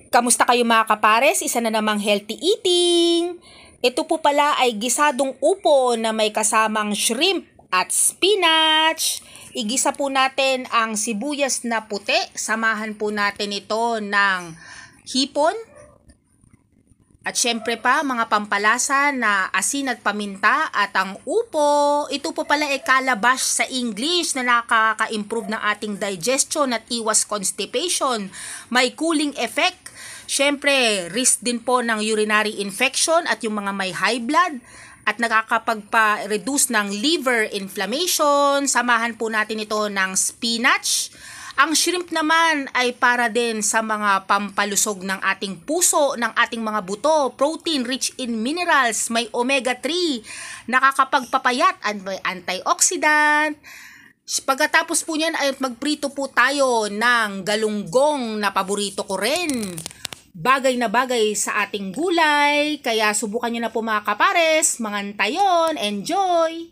Kamusta kayo mga kapares? Isa na namang healthy eating. Ito po pala ay gisadong upo na may kasamang shrimp at spinach. Igisa po natin ang sibuyas na puti. Samahan po natin ito ng hipon. At syempre pa, mga pampalasa na asin at paminta at ang upo. Ito po pala ay calabash sa English na nakaka-improve ng ating digestion at iwas constipation. May cooling effect. Syempre, risk din po ng urinary infection at yung mga may high blood at nakakapagpa-reduce ng liver inflammation. Samahan po natin ito ng spinach. Ang shrimp naman ay para din sa mga pampalusog ng ating puso, ng ating mga buto, protein rich in minerals, may omega-3, nakakapagpapayat at may antioxidant. Pagkatapos po niyan ay magprito po tayo ng galunggong na paborito ko rin. Bagay na bagay sa ating gulay, kaya subukan nyo na po mga kapares, mangantayon, enjoy!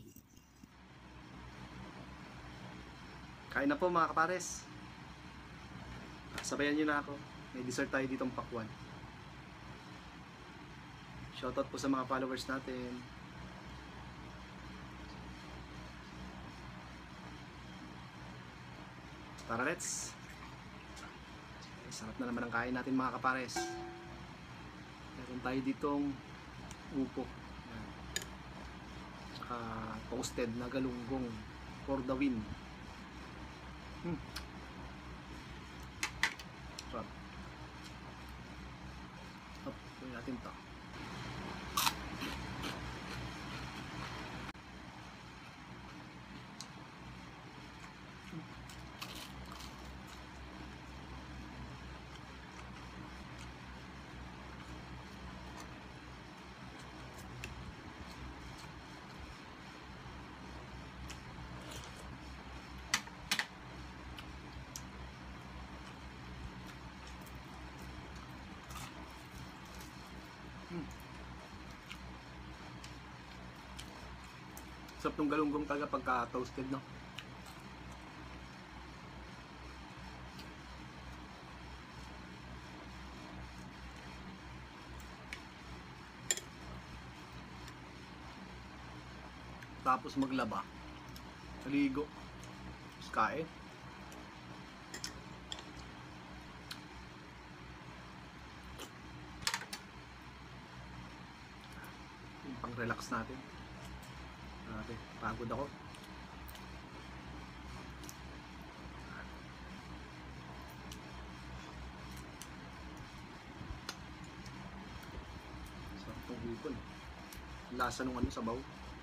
Kain na po mga kapares. Sabayan nyo na ako. May dessert tayo ditong pakwan. Shoutout po sa mga followers natin. Tara, let's! Sarap na naman ang kain natin mga kapares. Meron tayo ditong upo. Tsaka toasted na galunggong for the win. Sarap. Gawin natin ito. Sarap ng galunggong talaga pagka toasted, no? Tapos maglaba, maligo, tapos kain. Yung pang relax natin. Pagod ako. Sarap itong hipon. Lasa nung sabaw.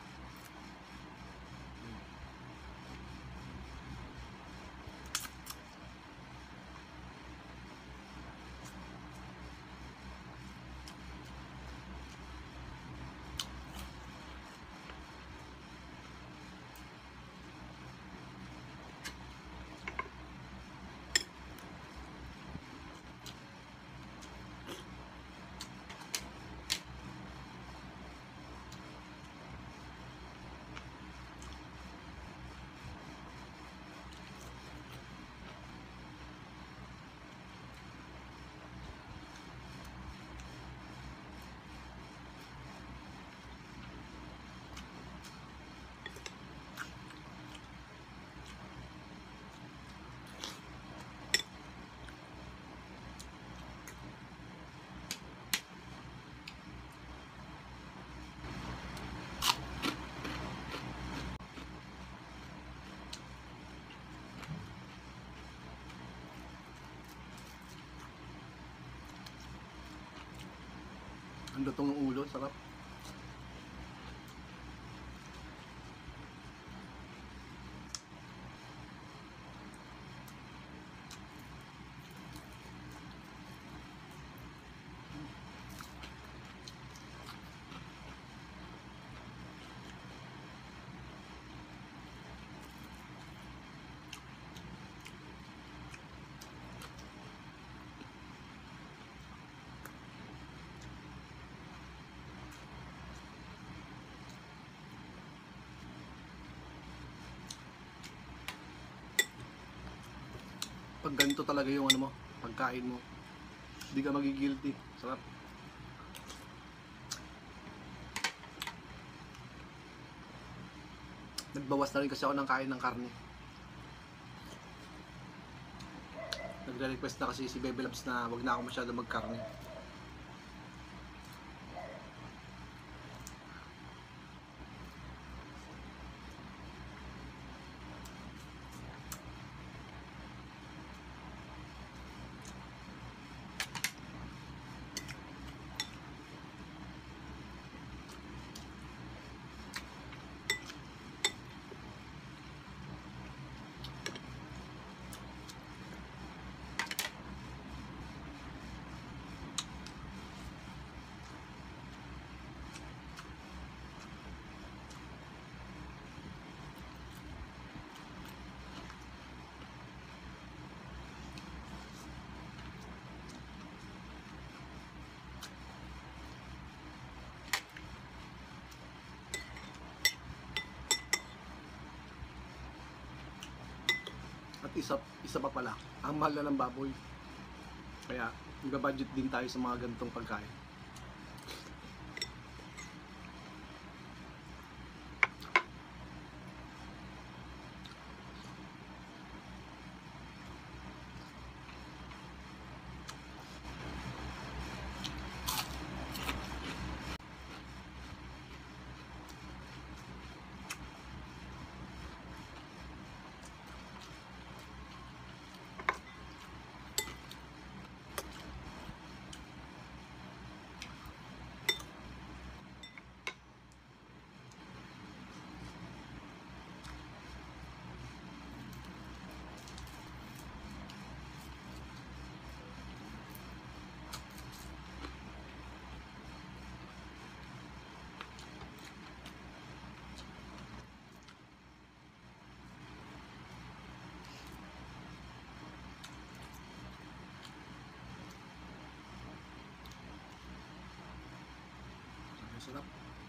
Ang lutong ng ulo, sarap. Pag ganito talaga yung pagkain mo, Hindi ka magigilty. Sarap. Nagbawas na rin kasi ako ng kain ng karne. Nagre-request na kasi si Bebe Labs na wag na ako masyado magkarne. At isa pa pala, ang mahal na ng baboy. Kaya, nag-budget din tayo sa mga ganitong pagkain. Sarap.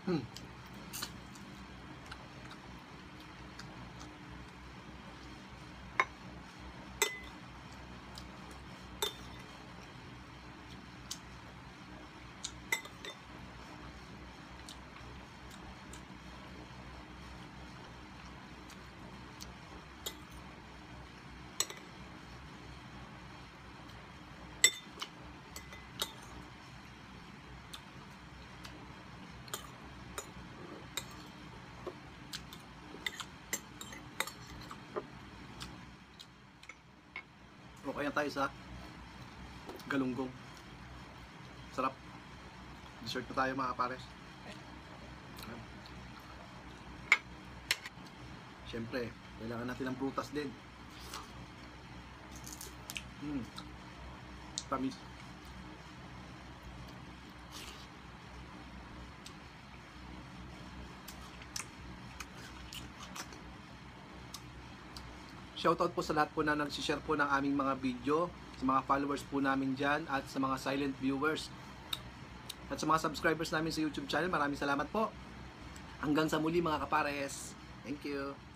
O kaya tayo sa galunggong. Sarap. Dessert na tayo mga pares. Siyempre, kailangan natin ng prutas din. Tamis. Shoutout po sa lahat po na nagsishare po ng aming mga video, sa mga followers po namin dyan, at sa mga silent viewers. At sa mga subscribers namin sa YouTube channel, maraming salamat po. Hanggang sa muli mga kapares. Thank you.